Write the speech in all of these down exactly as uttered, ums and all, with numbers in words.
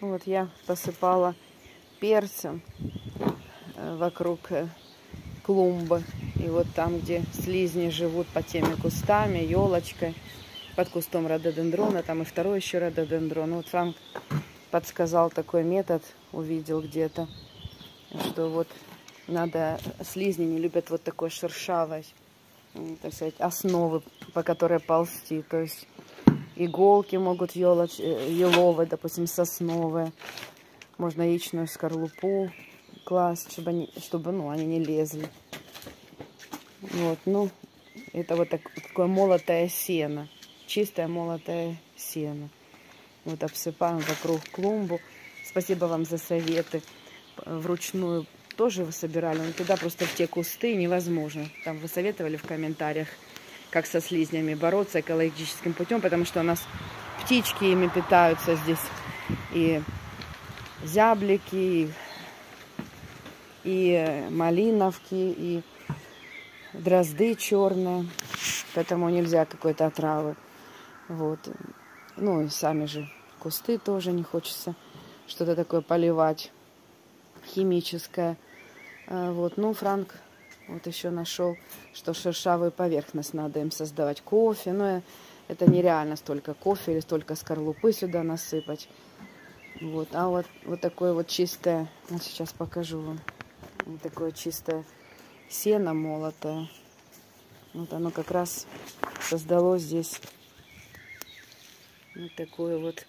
Вот я посыпала перцем вокруг клумбы. И вот там, где слизни живут под теми кустами, елочкой, под кустом рододендрона, там и второй еще рододендрон. Вот Франк подсказал такой метод, увидел где-то, что вот надо, слизни не любят вот такой шершавой, так сказать, основы, по которой ползти. То есть иголки могут елоч, еловые, допустим, сосновые. Можно яичную скорлупу класть, чтобы они, чтобы, ну, они не лезли. Вот, ну, это вот так, такое молотое сено. Чистое молотое сено. Вот обсыпаем вокруг клумбу. Спасибо вам за советы. Вручную тоже вы собирали, но туда просто в те кусты невозможно. Там вы советовали в комментариях, как со слизнями бороться экологическим путем, потому что у нас птички ими питаются здесь. И зяблики, и, и малиновки, и дрозды черные. Поэтому нельзя какой-то отравы. Вот. Ну и сами же кусты тоже не хочется что-то такое поливать химическое. Вот. Ну, Франк вот еще нашел, что шершавую поверхность надо им создавать. Кофе. Но это нереально столько кофе или столько скорлупы сюда насыпать. Вот. А вот, вот такое вот чистое, вот сейчас покажу вам, вот такое чистое сено молотое. Вот оно как раз создало здесь вот такую вот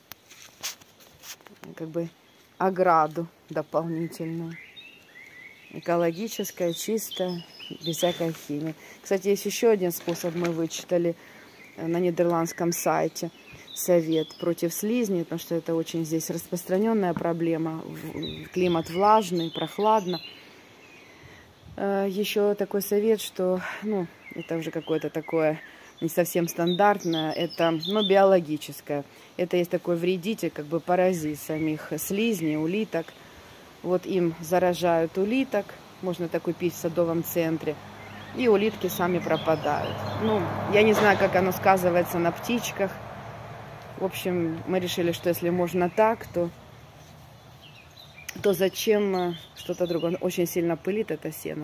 как бы ограду дополнительную. Экологическая, чистая, без всякой химии. Кстати, есть еще один способ, мы вычитали на нидерландском сайте. Совет против слизней, потому что это очень здесь распространенная проблема. Климат влажный, прохладно. Еще такой совет, что, ну, это уже какое-то такое не совсем стандартное, это, ну, биологическое. Это есть такой вредитель, как бы паразит самих слизней, улиток. Вот им заражают улиток, можно так купить в садовом центре, и улитки сами пропадают. Ну, я не знаю, как оно сказывается на птичках. В общем, мы решили, что если можно так, то, то зачем что-то другое? Очень сильно пылит это сено.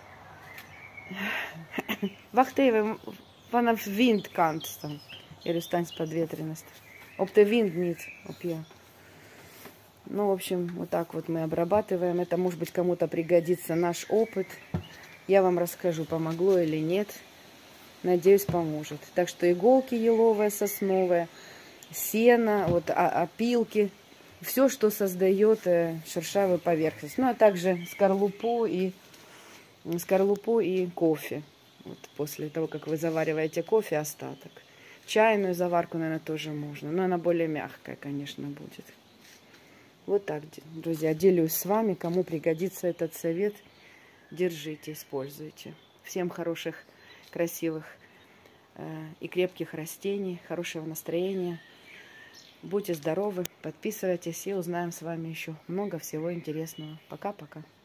Wacht even, vanaf windkant staan. Или стань с подветренности. Op de wind niet, op je. Ну, в общем, вот так вот мы обрабатываем. Это, может быть, кому-то пригодится наш опыт. Я вам расскажу, помогло или нет. Надеюсь, поможет. Так что иголки еловые, сосновые, сено, вот опилки, все, что создает шершавую поверхность. Ну, а также скорлупу и, скорлупу и кофе. Вот после того, как вы завариваете кофе, остаток. Чайную заварку, наверное, тоже можно. Но она более мягкая, конечно, будет. Вот так, друзья, делюсь с вами. Кому пригодится этот совет, держите, используйте. Всем хороших, красивых э, и крепких растений, хорошего настроения. Будьте здоровы, подписывайтесь и узнаем с вами еще много всего интересного. Пока-пока.